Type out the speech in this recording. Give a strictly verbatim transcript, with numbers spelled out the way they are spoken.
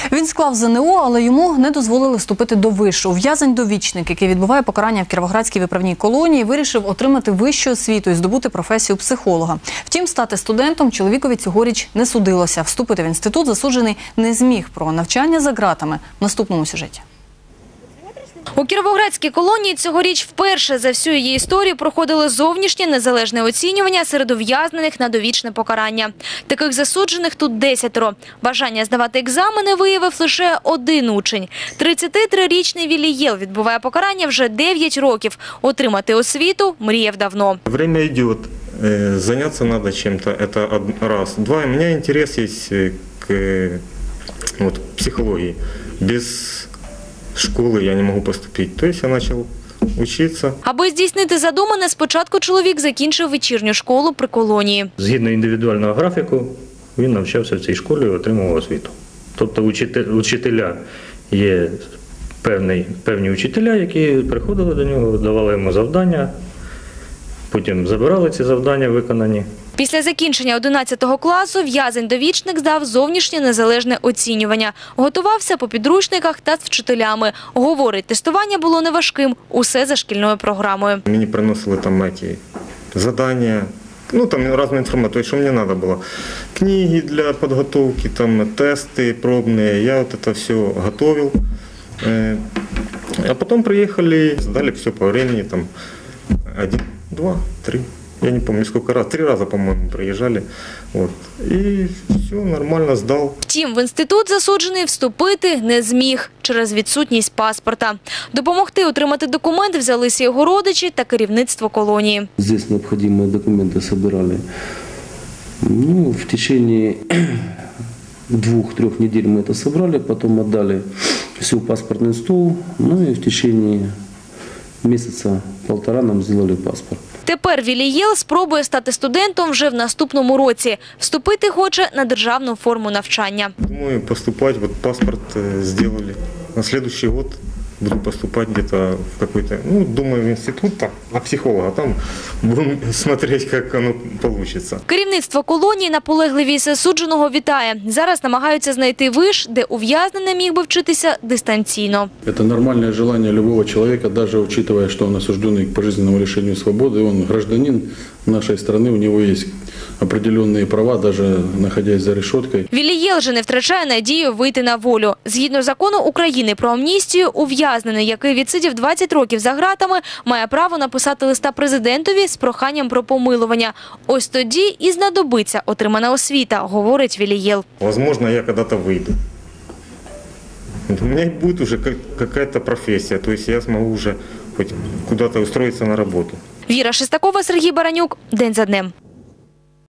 Він склав ЗНО, але йому не дозволили вступити до вишу. В'язень-довічник, який відбуває покарання в Кіровоградській виправній колонії, вирішив отримати вищу освіту і здобути професію психолога. Втім, стати студентом чоловікові цьогоріч не судилося. Вступити в інститут засуджений не зміг. Про навчання за ґратами в наступному сюжеті. У Кіровоградській колонії цьогоріч вперше за всю її історію проходило зовнішнє незалежне оцінювання серед ув'язнених на довічне покарання. Таких засуджених тут десятеро. Бажання здавати екзамени виявив лише один учень. тридцятитрирічний Вілієл відбуває покарання вже дев'ять років. Отримати освіту мріяв давно. Время идет, заняться надо чем-то, это раз. Два, у меня интерес есть к вот, психологии. Без школи я не можу поступити. Тобто я почав вчитися. Аби здійснити задумане, спочатку чоловік закінчив вечірню школу при колонії. Згідно індивідуального графіку, він навчався в цій школі і отримував освіту. Тобто учителя є певні, певні учителя, які приходили до нього, давали йому завдання, потім забирали ці завдання виконані. Після закінчення одинадцятого класу в'язень-довічник здав зовнішнє незалежне оцінювання. Готувався по підручниках та з вчителями. Говорить, тестування було неважким, усе за шкільною програмою. Мені приносили там ці завдання, ну там різну інформацію, що мені треба було. Книги для підготовки, там тести пробні, я от це все готував. А потім приїхали, здали все по времени, там один, два, три. Я не помню, сколько раз. Три раза, по-моему, приезжали. Вот. И все, нормально сдал. Втім, в інститут засуджений вступити не зміг через відсутність паспорта. Допомогти отримати документ взялися його родичі та керівництво колонії. Здесь необходимые документы собирали. Ну, в течение двух-трех недель мы это собрали, потом отдали все в паспортный стол, ну и в течение месяца полтора нам сделали паспорт. Тепер Вілієл спробує стати студентом вже в наступному році. Вступити хоче на державну форму навчання. Думаю, поступать, вот паспорт сделали. На следующий год буду поступать где-то в какой-то, ну, думаю, в институт, там, а психолога, там будем смотреть, как оно получится. Керівництво колонії наполегливість засудженого вітає. Зараз намагаються знайти виш, де ув'язнений міг би вчитися дистанційно. Это нормальное желание любого человека, даже учитывая, что он осужденный к пожизненному лишению свободы, он гражданин нашей страны, у него есть определенные права, даже находясь за решеткой. Вілієл же не втрачає надію вийти на волю. Згідно закону України про амністію, ув'язнений, який відсидів двадцять років за ґратами, має право написати листа президентові з проханням про помилування. Ось тоді і знадобиться отримана освіта, говорить Вілієл. Возможно, я когда-то выйду. У меня будет уже какая-то профессия, то есть я смогу уже хоть куда-то устроиться на работу. Віра Шестакова, Сергій Баранюк. День за днем.